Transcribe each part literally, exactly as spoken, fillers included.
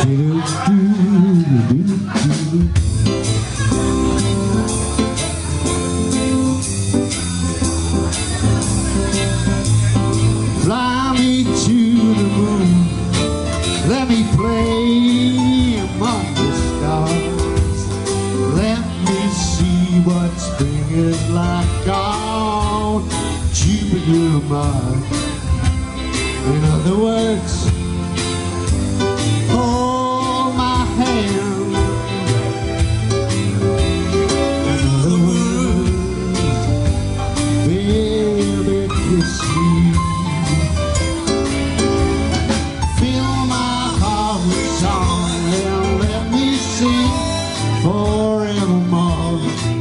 Fly me to the moon, let me play among the stars. Let me see what spring is like on Jupiter and Mars. In other words, hold my hand. In other words, baby, kiss me. Fill my heart with song and let me sing forevermore.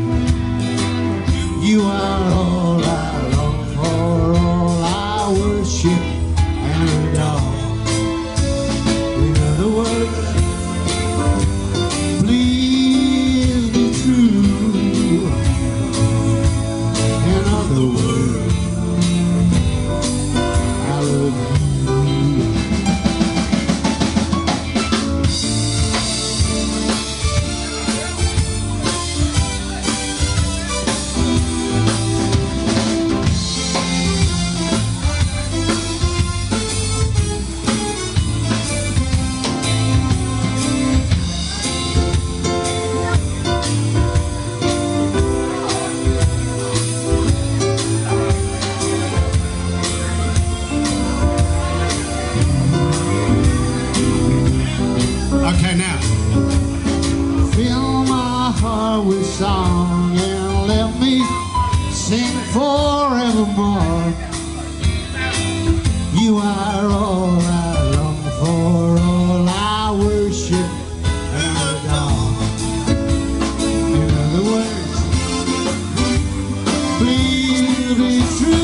You are all I long for, all I worship and adore. In other words, please be true. In other words, I love you. Okay, now. Fill my heart with song and let me sing forevermore. You are all I long for, all I worship and adore. In other words, please be true.